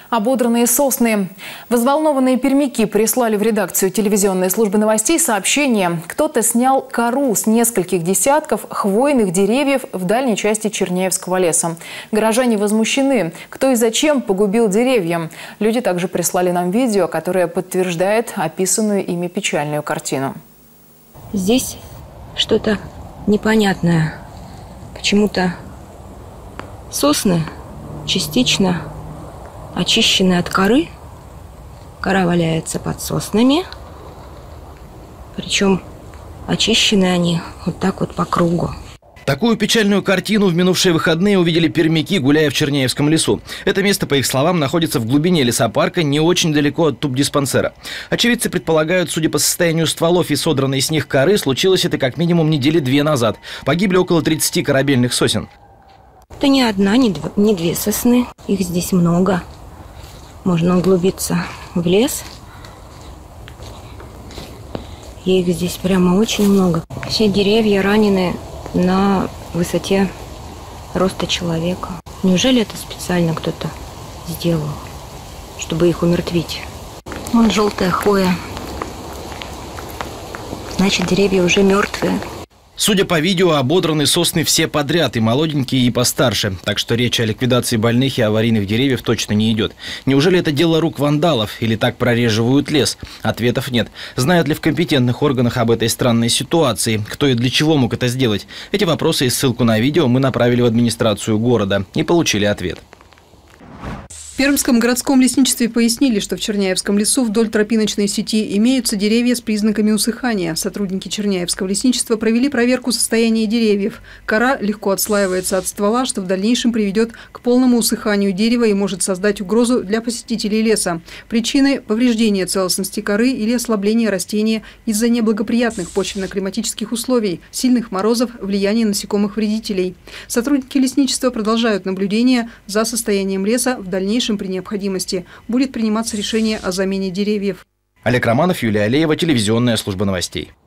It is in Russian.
Ободранные сосны. Взволнованные пермяки прислали в редакцию телевизионной службы новостей сообщение. Кто-то снял кору с нескольких десятков хвойных деревьев в дальней части Черняевского леса. Горожане возмущены. Кто и зачем погубил деревья? Люди также прислали нам видео, которое подтверждает описанную ими печальную картину. Здесь что-то непонятное. Почему-то сосны частично очищены от коры. Кора валяется под соснами. Причем очищены они вот так вот по кругу. Такую печальную картину в минувшие выходные увидели пермяки, гуляя в Черняевском лесу. Это место, по их словам, находится в глубине лесопарка, не очень далеко от тубдиспансера. Очевидцы предполагают, судя по состоянию стволов и содранной с них коры, случилось это как минимум недели 2 назад. Погибли около 30 корабельных сосен. Это не одна, не две сосны. Их здесь много. Можно углубиться в лес. И их здесь прямо очень много. Все деревья ранены на высоте роста человека. Неужели это специально кто-то сделал, чтобы их умертвить? Вон желтая хвоя. Значит, деревья уже мертвые. Судя по видео, ободраны сосны все подряд, и молоденькие, и постарше. Так что речь о ликвидации больных и аварийных деревьев точно не идет. Неужели это дело рук вандалов или так прореживают лес? Ответов нет. Знают ли в компетентных органах об этой странной ситуации? Кто и для чего мог это сделать? Эти вопросы и ссылку на видео мы направили в администрацию города и получили ответ. В Пермском городском лесничестве пояснили, что в Черняевском лесу вдоль тропиночной сети имеются деревья с признаками усыхания. Сотрудники Черняевского лесничества провели проверку состояния деревьев. Кора легко отслаивается от ствола, что в дальнейшем приведет к полному усыханию дерева и может создать угрозу для посетителей леса. Причины – повреждения целостности коры или ослабления растения из-за неблагоприятных почвенно-климатических условий, сильных морозов, влияния насекомых-вредителей. Сотрудники лесничества продолжают наблюдение за состоянием леса. В дальнейшем при необходимости будет приниматься решение о замене деревьев. Олег Романов, Юлия Алеева, телевизионная служба новостей.